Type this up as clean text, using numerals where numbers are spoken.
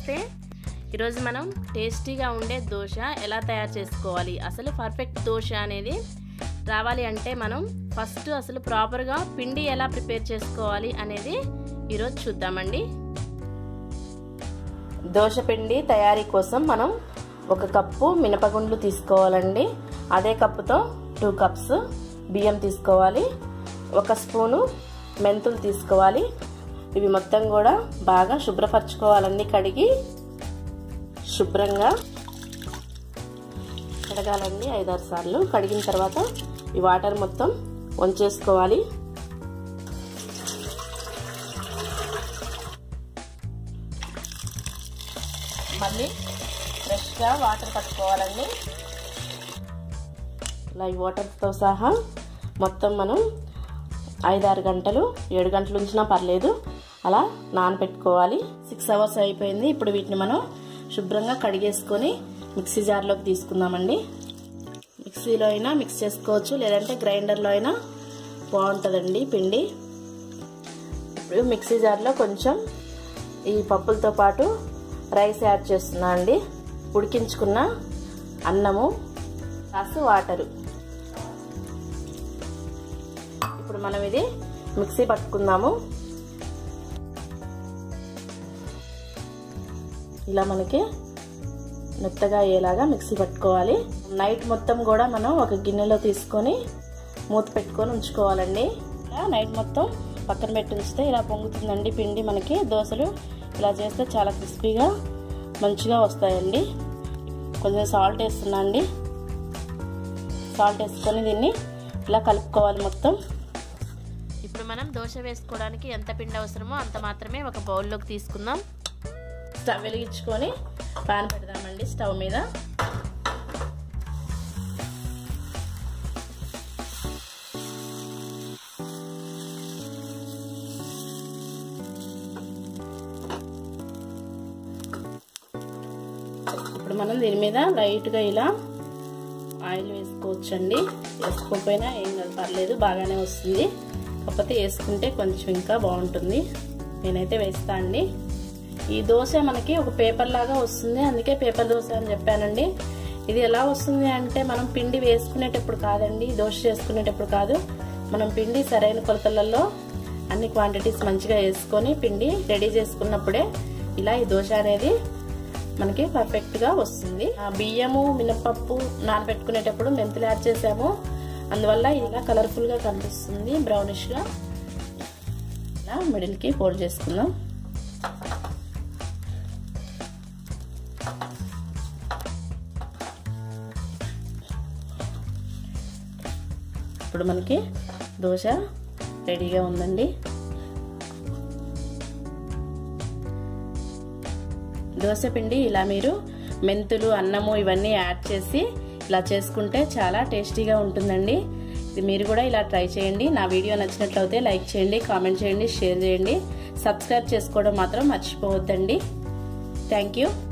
నమస్తే। ఈరోజు మనం టేస్టీగా ఉండే దోశ ఎలా తయారు చేసుకోవాలి, అసలు పర్ఫెక్ట్ దోశ అనేది రావాలి అంటే మనం ఫస్ట్ అసలు ప్రాపర్గా పిండి ఎలా ప్రిపేర్ చేసుకోవాలి అనేది ఈరోజు చూద్దామండి। దోశ పిండి తయారీ కోసం మనం 1 కప్పు మినపగుండ్లు తీసుకోవాలండి। అదే కప్పుతో 2 కప్స్ బియ్యం తీసుకోవాలి, 1 స్పూను మెంతులు తీసుకోవాలి। ఇవి మొత్తం కూడా బాగా శుభ్రపరచుకోవాలండి। కడిగి శుభ్రంగా కడగాలండి 5-6 సార్లు। కడిగిన తర్వాత ఈ వాటర్ మొత్తం వంచేసుకోవాలి। మళ్ళీ ఫ్రెష్గా వాటర్ పట్టుకోవాలండి। ఇలా ఈ వాటర్తో సహా మొత్తం మనం 5-6 గంటలు 7 గంటలు ఉంచినా పర్లేదు, అలా నానబెట్టుకోవాలి। 6 అవర్స్ అయిపోయింది। ఇప్పుడు వీటిని మనం శుభ్రంగా కడిగేసుకొని మిక్సీ జార్లోకి తీసుకుందామండి। మిక్సీలో అయినా మిక్స్ చేసుకోవచ్చు, లేదంటే గ్రైండర్లో అయినా బాగుంటుందండి పిండి। ఇప్పుడు మిక్సీ జార్లో కొంచెం ఈ పప్పులతో పాటు రైస్ యాడ్ చేస్తున్నా అండి। ఉడికించుకున్న అన్నము కాస్త వాటరు। ఇప్పుడు మనం ఇది మిక్సీ పట్టుకుందాము। ఇలా మనకి మెత్తగా అయ్యేలాగా మిక్సీ పట్టుకోవాలి। నైట్ మొత్తం కూడా మనం ఒక గిన్నెలో తీసుకొని మూత పెట్టుకొని ఉంచుకోవాలండి। ఇలా నైట్ మొత్తం పక్కన పెట్టి ఉంచితే ఇలా పొంగుతుందండి పిండి। మనకి దోశలు ఇలా చేస్తే చాలా క్రిస్పీగా మంచిగా వస్తాయండి। కొంచెం సాల్ట్ వేస్తున్నా అండి। సాల్ట్ వేసుకొని దీన్ని ఇలా కలుపుకోవాలి మొత్తం। ఇప్పుడు మనం దోశ వేసుకోవడానికి ఎంత పిండి అవసరమో అంత మాత్రమే ఒక బౌల్లోకి తీసుకుందాం। స్టవ్ వెలిగించుకొని పాన్ పెడదామండి స్టవ్ మీద। ఇప్పుడు మనం దీని మీద లైట్గా ఇలా ఆయిల్ వేసుకోవచ్చండి। వేసుకోకపోయినా ఏం కాదు, పర్లేదు, బాగానే వస్తుంది। కాకపోతే వేసుకుంటే కొంచెం ఇంకా బాగుంటుంది। నేనైతే వేస్తా అండి। ఈ దోశ మనకి ఒక పేపర్ లాగా వస్తుంది, అందుకే పేపర్ దోశ అని చెప్పానండి। ఇది ఎలా వస్తుంది అంటే మనం పిండి వేసుకునేటప్పుడు కాదండి, దోశ చేసుకునేటప్పుడు కాదు, మనం పిండి సరైన కొలతలలో అన్ని క్వాంటిటీస్ మంచిగా వేసుకొని పిండి రెడీ చేసుకున్నప్పుడే ఇలా ఈ దోశ అనేది మనకి పర్ఫెక్ట్ గా వస్తుంది। బియ్యము మినపప్పు నానబెట్టుకునేటప్పుడు మెంతులు యాడ్ చేసాము, అందువల్ల ఇలా కలర్ఫుల్ గా కనిపిస్తుంది, బ్రౌనిష్ గా। ఇలా మిడిల్ కి ఫోల్డ్ చేసుకుందాం। ఇప్పుడు మనకి దోశ రెడీగా ఉందండి। దోశ పిండి ఇలా మీరు మెంతులు అన్నము ఇవన్నీ యాడ్ చేసి ఇలా చేసుకుంటే చాలా టేస్టీగా ఉంటుందండి। ఇది మీరు కూడా ఇలా ట్రై చేయండి। నా వీడియో నచ్చినట్లయితే లైక్ చేయండి, కామెంట్ చేయండి, షేర్ చేయండి, సబ్స్క్రైబ్ చేసుకోవడం మాత్రం మర్చిపోవద్దండి। Thank you.